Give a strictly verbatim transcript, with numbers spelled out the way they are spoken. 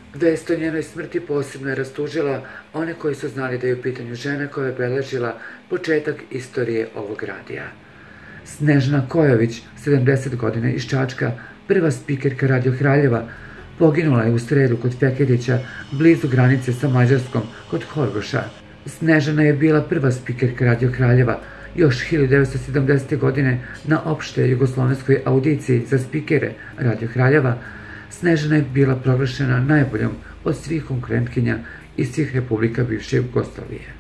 Vest o njenoj smrti posebno je rastužila one koji su znali da je u pitanju žena koja je obeležila početak istorije ovog radija. Snežana Kojović, sedamdeset godina, iz Čačka, prva spikerka Radio Kraljeva, poginula je u sredu kod Feketića, blizu granice sa Mađarskom, kod Horgoša. Snežana je bila prva spikerka Radio Kraljeva još hiljadu devetsto sedamdesete. godine na opšte jugoslovenskoj audiciji za spikere Radio Kraljeva. Snežana je bila proglašena najboljom od svih konkurentkinja iz svih republika bivše Jugoslavije.